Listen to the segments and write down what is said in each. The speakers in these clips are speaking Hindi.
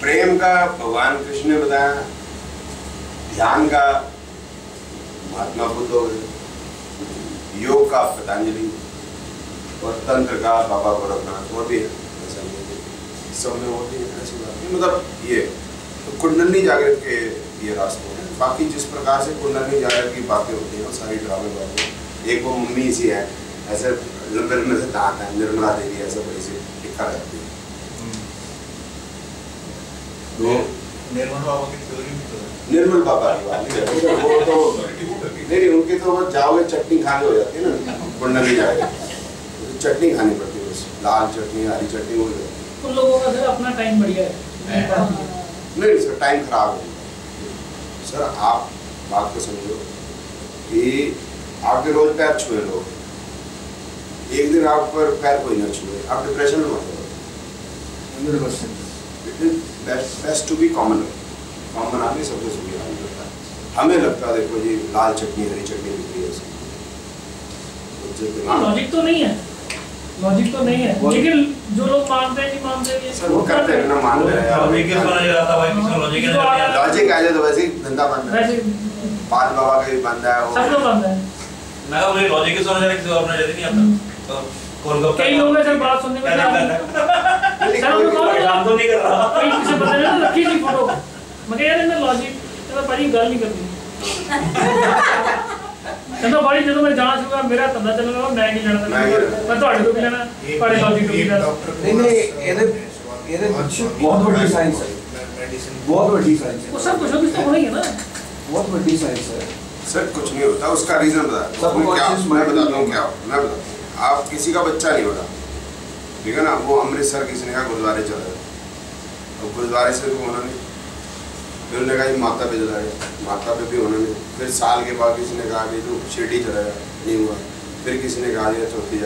प्रेम का भगवान कृष्ण ने बताया, ध्यान का महात्मा बुद्ध हो गए, योग का पतंजलि, और तंत्र का बाबा गोरखनाथ। और भी ऐसा सब में और भी ऐसी बात नहीं, मतलब ये तो कुंडली जागृत के ये रास्ते हैं। बाकी जिस प्रकार से कुंडली जागृत की बातें होती हैं वो सारी ड्रामे बातें। एक वो मम्मी सी है, ऐसे लंबे लंबे से दांत है, निर्मला देवी ऐसा बड़ी सी टिक्का रहती है। निर्मल बाबा की थ्योरी भी तो है। निर्मल बाबा की बात नहीं, वो तो नहीं, उनकी तो वो जाओगे चटनी खाने हो जाती है ना, कुंडली जागृत चटनी खानी पड़ती है, बस लाल चटनी हरी चटनी हो जाती है। तो लोगों का सर अपना टाइम बढ़िया है। नहीं सर, टाइम खराब है सर। आप बात को समझो कि आपके रोज पैर छुए लोग, एक दिन आप पर पैर कोई ना छुए, आप डिप्रेशन में मत हो। Best to be common. Common आदमी सबसे सुविधा नहीं करता है। हमें लगता है देखो जी लाल चटनी हरी चटनी दिख रही है, लॉजिक तो नहीं है, लॉजिक तो नहीं है, लेकिन जो लोग मानते हैं नहीं मानते हैं सर, वो करते हैं ना, मान रहे हैं। लॉजिक के समझ रहा था भाई, किसी लॉजिक के लॉजिक आ जाए तो वैसे ही धंधा बंद है, वैसे पाल बाबा का भी बंद है, वो सब लोग बंद है। मैं बोले लॉजिक के समझ रहा किसी और अपना जल्दी नहीं आता। तो कोलकाता कई लोग ऐसे बात सुनने में काम तो नहीं कर रहा, कई किसी बंदे ने रखी थी फोटो, मैं कह यार इन्हें लॉजिक तो बड़ी गल नहीं करनी ਕਹਿੰਦਾ ਬਾਈ ਜਦੋਂ ਮੈਂ ਜਾਂਚ ਹੋਗਾ ਮੇਰਾ ਧੰਦਾ ਚੱਲਣਾ, ਮੈਂ ਕੀ ਜਾਣਦਾ, ਮੈਂ ਤੁਹਾਡੇ ਤੋਂ ਵੀ ਲੈਣਾ, ਤੁਹਾਡੇ ਲੌਜਿਕ ਤੋਂ ਵੀ ਲੈਣਾ। नहीं ਇਹਦੇ ਬਹੁਤ ਵੱਡੀ ਸਾਇੰਸ ਹੈ, बहुत बड़ी साइंस है। वो सब कुछ तो होना ही है ना, बहुत बड़ी साइंस है सर। कुछ नहीं होता, उसका रीजन बता, मैं बताता हूँ क्या, मैं बताता हूँ। आप किसी का बच्चा नहीं होता, ठीक है ना, वो अमृतसर किसी ने कहा गुरुद्वारे चला गया, और गुरुद्वारे से भी होना नहीं, फिर उन्होंने कहा माता पे चला गया, माता पे भी होना नहीं, फिर साल के बाद किसी ने कहा कि तो शिरडी चला गया, नहीं हुआ, फिर किसी ने कहा दिया चौथी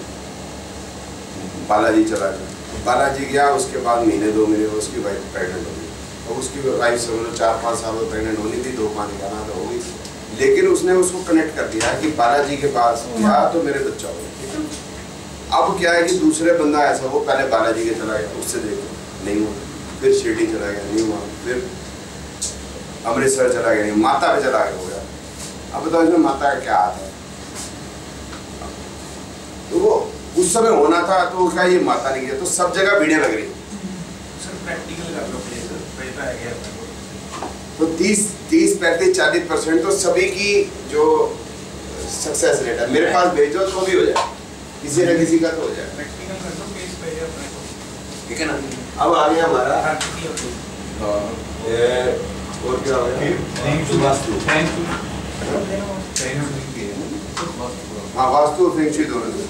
जगह बालाजी चला गया, बालाजी गया, उसके बाद महीने 2 महीने उसकी वाइफ प्रेगनेंट हो गई, और उसकी वाइफ से 4-5 साल में प्रेगनेंट होनी थी, 2 पानी का ना तो हो गई, लेकिन उसने उसको कनेक्ट कर दिया कि बालाजी के पास गया तो मेरे बच्चा हो गया। अब क्या है कि दूसरे बंदा ऐसा, वो पहले बालाजी के चला गया, उससे देखो नहीं हुआ, फिर शिरडी चला गया, नहीं हुआ, फिर अमृतसर चला गया, नहीं, माता पे चला गया, हो गया। अब बताओ इसमें माता का क्या हाथ है? तो वो उस समय होना था तो क्या ये माता नहीं गया, तो सब जगह भीड़ें लग रही। सर प्रैक्टिकल कर लो प्लीज, पैसा आ गया तो 30-35-40% तो सभी की जो सक्सेस रेट है, मेरे पास भेजो तो भी हो जाए, किसी न किसी का तो हो जाए। प्रैक्टिकल कर लो केस पे अपने को, ठीक है ना। अब आ गया हमारा और क्या हो गया, वास्तु। हाँ, वास्तु और फेंग शुई दोनों।